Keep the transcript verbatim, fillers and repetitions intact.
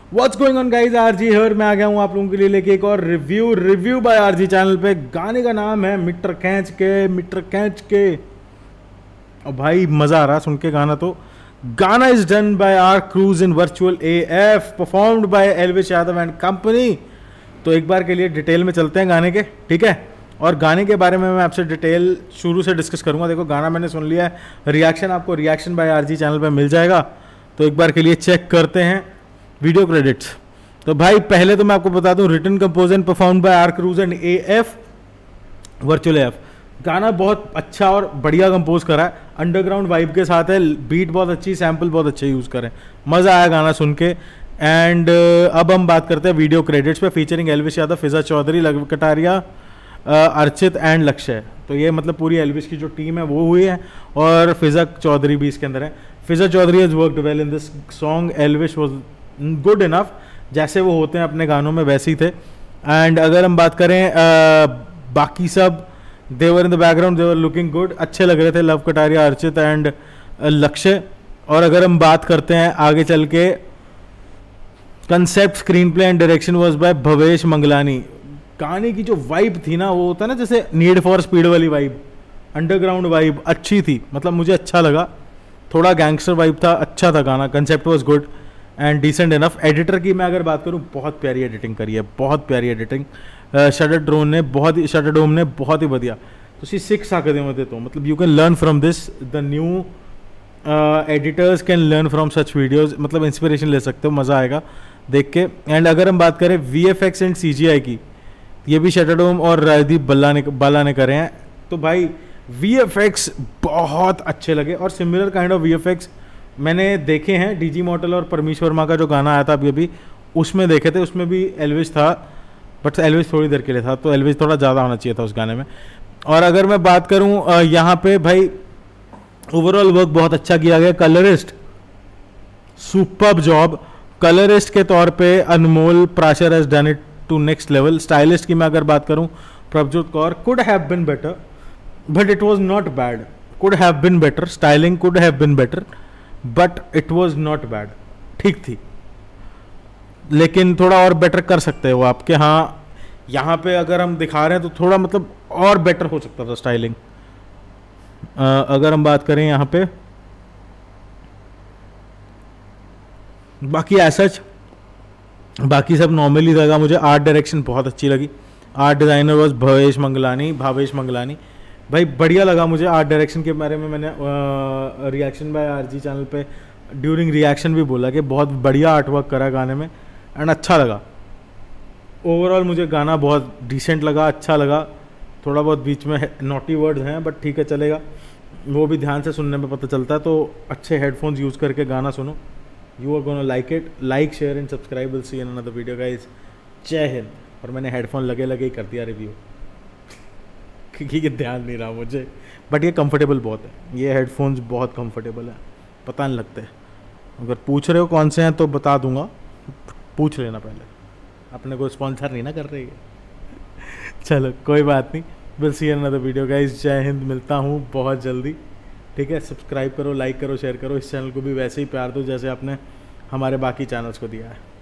What's going on guys, RG here. मैं आ गया हूँ आप लोगों के लिए लेके एक और review review by RG channel पे। गाने का नाम है मीटर खींच के, मीटर खींच के। और भाई मज़ा आ रहा सुन के गाना। तो गाना is done by R Cruz in virtual A F, performed by Elvish Yadav and company. तो एक बार के लिए डिटेल में चलते हैं गाने के, ठीक है। और गाने के बारे में मैं आपसे डिटेल शुरू से डिस्कस करूंगा। देखो गाना मैंने सुन लिया है, रिएक्शन आपको रिएक्शन बाय आरजी चैनल पे मिल जाएगा। तो एक बार के लिए चेक करते हैं वीडियो क्रेडिट्स। तो भाई पहले तो मैं आपको बता दूं, written compose and performed by R Cruz and A F virtual F. गाना बहुत अच्छा और बढ़िया कंपोज करा है, अंडरग्राउंड वाइब के साथ है, बीट बहुत अच्छी, सैम्पल बहुत अच्छे यूज़ करें, मज़ा आया गाना सुन के। एंड uh, अब हम बात करते हैं वीडियो क्रेडिट्स पे। Featuring Elvish Yadav, Fiza Chaudhary, Love Kataria, Archit and Lakshya. तो ये मतलब पूरी एल्विश की जो टीम है वो हुई है, और फिजा चौधरी भी इसके अंदर है। Fiza Chaudhary has worked well in this song, Elvish was good enough, जैसे वो होते हैं अपने गानों में वैसे ही थे। एंड अगर हम बात करें uh, बाकी सब, they were in the background, they were looking good, अच्छे लग रहे थे लव कटारिया, अर्चित एंड लक्ष्य। और अगर हम बात करते हैं आगे चल के, concept, screen play and direction was by Bhavesh Manglani. गाने की जो वाइब थी ना, वो होता है ना जैसे नीड फॉर स्पीड वाली वाइब, अंडरग्राउंड वाइब अच्छी थी, मतलब मुझे अच्छा लगा। थोड़ा गैंगस्टर वाइब था, अच्छा था गाना। Concept was good and decent enough. Editor की मैं अगर बात करूं, बहुत प्यारी एडिटिंग करी है, बहुत प्यारी एडिटिंग शटर ड्रोन ने बहुत ही शटर डोम ने बहुत ही बढ़िया। ਤੁਸੀਂ ਸਿੱਖ ਸਕਦੇ ਹੋ ਇਹਦੇ ਤੋਂ, मतलब you can learn from this, the new editors can learn from such videos, मतलब इंस्पिरेशन ले सकते हो, मज़ा आएगा देख के। एंड अगर हम बात करें V F X and C G I की, ये भी शटर डोम और राजदीप बल्ला ने बाला ने करे हैं। तो भाई वी एफ एक्स बहुत अच्छे लगे, और similar kind of V F X मैंने देखे हैं डी जी मॉडल और परमेश वर्मा का जो गाना आया था अभी अभी, उसमें देखे थे। उसमें भी एल्विश था, बट एल्विश थोड़ी देर के लिए था, तो एल्विश थोड़ा ज़्यादा होना चाहिए था उस गाने में। और अगर मैं बात करूं यहाँ पे, भाई ओवरऑल वर्क बहुत अच्छा किया गया। कलरिस्ट सुपर्ब जॉब, कलरिस्ट के तौर पे Anmol Prashar has done it to next level. Stylist की मैं अगर बात करूं, Prabhjot Kaur, could have been better but it was not bad. Could have been better, styling could have been better but it was not bad, ठीक थी, लेकिन थोड़ा और बेटर कर सकते हो आप। कि हाँ यहाँ पे अगर हम दिखा रहे हैं तो थोड़ा मतलब और बेटर हो सकता था स्टाइलिंग। अगर हम बात करें यहाँ पे, बाकी ऐसा बाकी सब नॉर्मली लगा मुझे। आर्ट डायरेक्शन बहुत अच्छी लगी। Art designer was Bhavesh Manglani, Bhavesh Manglani. भाई बढ़िया लगा मुझे। आर्ट डायरेक्शन के बारे में मैंने रिएक्शन बाय आरजी चैनल पे ड्यूरिंग रिएक्शन भी बोला कि बहुत बढ़िया आर्ट वर्क करा गाने में, एंड अच्छा लगा। ओवरऑल मुझे गाना बहुत डिसेंट लगा, अच्छा लगा। थोड़ा बहुत बीच में नॉटी वर्ड्स हैं, बट ठीक है, चलेगा, वो भी ध्यान से सुनने में पता चलता है। तो अच्छे हेडफोन्स यूज़ करके गाना सुनो। You are gonna like it. Like, share and subscribe. Will see in another video guys. Jai Hind. और मैंने हेडफोन लगे लगे ही कर दिया रिव्यू क्योंकि ये ध्यान नहीं रहा मुझे, बट ये कंफर्टेबल बहुत है। ये हेडफोन्स बहुत कंफर्टेबल है, पता नहीं लगते। अगर पूछ रहे हो कौन से हैं तो बता दूंगा, पूछ लेना पहले, अपने को स्पॉन्सर नहीं ना कर रही है। चलो कोई बात नहीं। Will see in another video guys. Jai Hind. मिलता हूँ बहुत जल्दी, ठीक है। सब्सक्राइब करो, लाइक करो, शेयर करो। इस चैनल को भी वैसे ही प्यार दो जैसे आपने हमारे बाकी चैनल्स को दिया है।